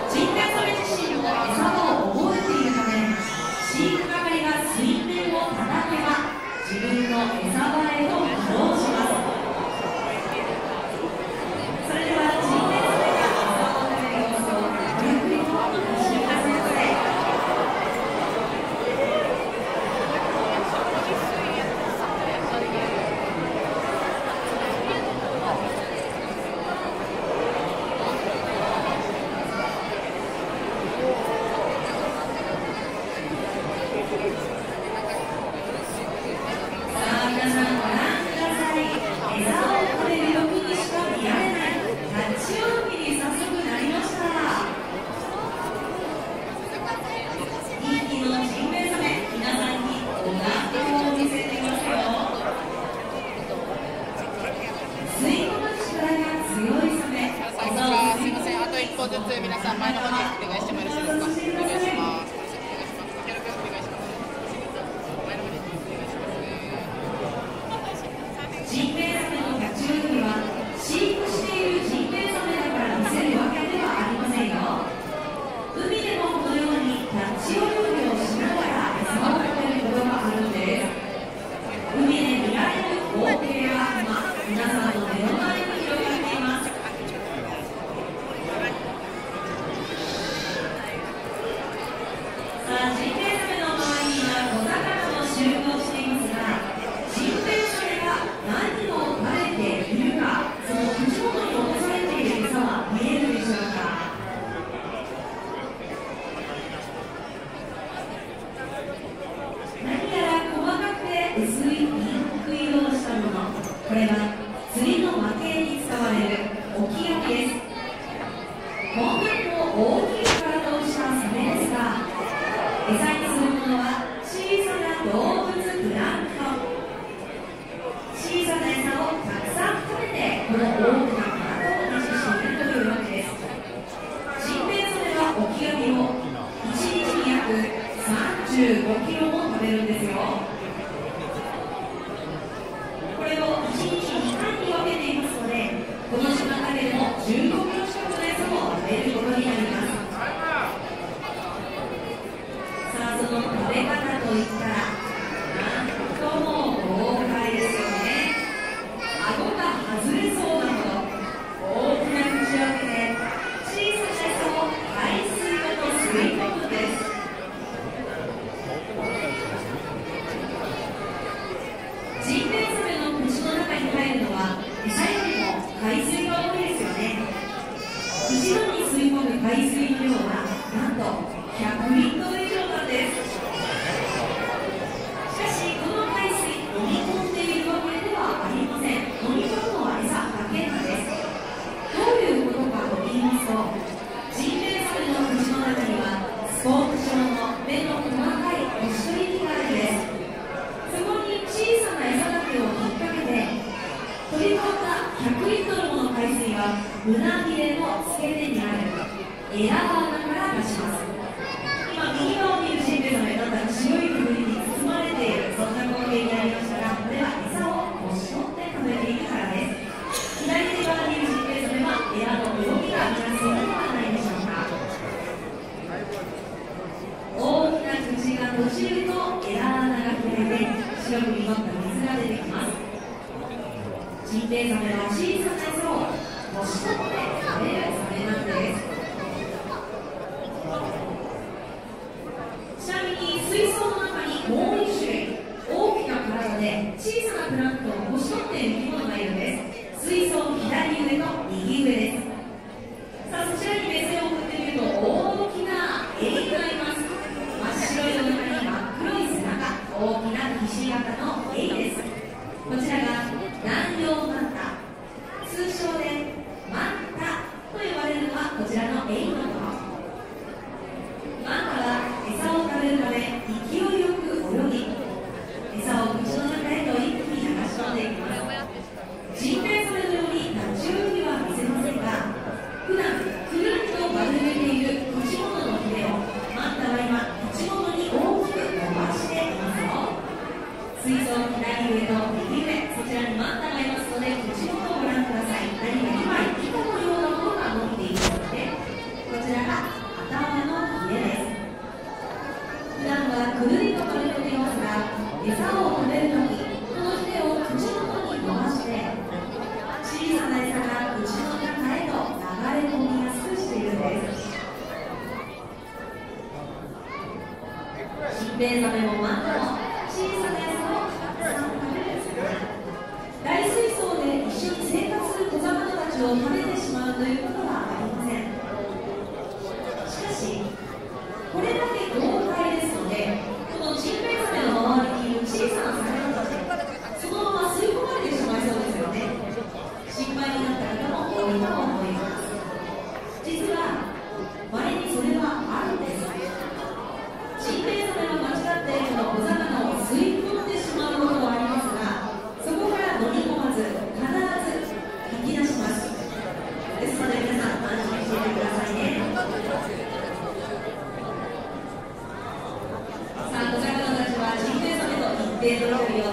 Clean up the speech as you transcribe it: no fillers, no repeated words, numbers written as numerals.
ジンベエザメ自身も餌場を覚えているため、飼育係が水面を叩けば自分の餌場へと稼働します。それではジンベエザメが餌を食べる様子をゆっくりとお楽しみくださいませ。 一歩ずつ皆さん前の方にお願いしてもよろしいですか。お願いします。 ジンベエザメの立ち泳ぎは飼育しているジンベエザメだから見せるわけではありませんよ。海でもこのように立ち泳ぎをしながら餌を食べることがあるんです。海で見られる光景は今皆さんの目の前に広がっています。ジンベエザメの周りには小魚も集合していますが、ジンベエザメが何を食べているか、その口元に残されている餌は見えるでしょうか。何やら細かくて薄いピンク色をしたもの、これは釣りの負けに使われるオキアミです。こんなにも大きい体をしたサメですが、餌にするものは小さな動物プランクトン。小さな餌をたくさん食べてこの大きな体を維持しているというわけです。ジンベエザメはオキアミを1日に約35キロも食べるんですよ。これを1日2回に分けていますので、この島だけでも15キロ近くの餌を食べることになります。その食べ方といったら、なんとも豪快ですよね。顎が外れそうなほど大きな口を開けて小さな餌を海水ごと吸い込むんです。ジンベエザメの口の中に入るのは餌よりも海水が多いですよね。一度に吸い込む海水の量はなんと100リットル以上なんです。しかしこの海水、飲み込んでいるわけではありません。飲み込むのは餌だけなんです。どういうことかと言いますと、ジンベエザメの口の中にはスポーツ状の目の細かいおし取り器があるんです。そこに小さな餌だけを引っ掛けて、取り込んだ100リットルもの海水は胸びれの付け根にあるエラ穴から出します。今右側を見るジンベエザメ、なんだか白い煙に包まれている、そんな光景になりましたが、これは餌をこし取って食べているからです。左手側にいるジンベエザメはエラの動きが見やすいのではないでしょうか。大きな口が閉じるとエラ穴が開いて白く濁った水が出てきます。ジンベエザメは小さな餌をこし取って食べるサメなんです。ちなみに水槽の中にもう1種類大きな体で小さなプランクトンをこし取っている生き物がいるんです。水槽の左上と右上です。さあ、そちらに目線を振ってみると大きなエイがいます。真っ白いお腹に真っ黒い背中、大きなひし形のエイです。こちらが南洋マンタ、通称でマンタンベエザメもマンタも小さな餌をたくさん食べる魚。大水槽で一緒に生活する小魚たちを食べてしまうということはありません。しかしこれだけ豪快ですので、このジンベエザメの周りにいる小さな魚たち、そのまま吸い込まれてしまいそうですよね。心配になった方も多いと思います。実は稀にそれはあるんです。ジンベエザメは間違ってこの小魚を吸い込んでしまうことはありますが、そこから飲み込まず必ず吐き出します。ですので皆さん安心していてくださいね。さあ、小魚たちはジンベエザメと一定の距離を